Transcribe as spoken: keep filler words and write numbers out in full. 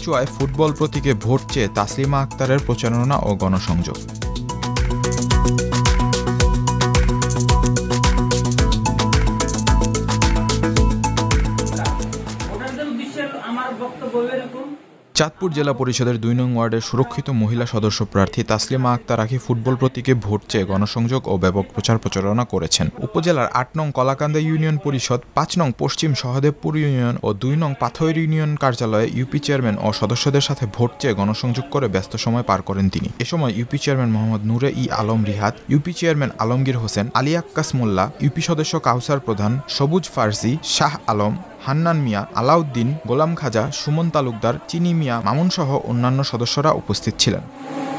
গাউচুয়ায় football প্রতীকে vote চেয়ে তাসলিমা আক্তারের প্রচারণা ও গণসংযোগ। চাঁদপুর জেলা পরিষদের দুই নং ওয়ার্ডের সুরক্ষিত মহিলা সদস্য প্রার্থী তাসলিমা আক্তার আখি ফুটবল প্রতীকে ভোট চেয়ে গণসংযোগ ও ব্যাপক প্রচার প্রচারণা করেছেন। উপজেলার আট নং কলাকান্দা ইউনিয়ন পরিষদ, পাঁচ নং পশ্চিম সহদেবপুর ইউনিয়ন ও দুই নং পাথর ইউনিয়ন কার্যালয়ে ইউপি চেয়ারম্যান ও সদস্যদের সাথে ভোট চেয়ে গণসংযোগ করে ব্যস্ত সময় পার করেন তিনি। এ সময় UP chairman Mohammad Nure e Alam Rihat, UP chairman Alamgir Hossain, Ali Akkas Molla, UP সদস্য কাউসার প্রধান, সবুজ ফার্সি, শাহ আলম, হান্নান মিয়া, আলাউদ্দিন, গোলাম খাজা, সুমন তালুকদার, চিনি মিয়া, মামুন সহ অন্যান্য সদস্যরা উপস্থিত ছিলেন।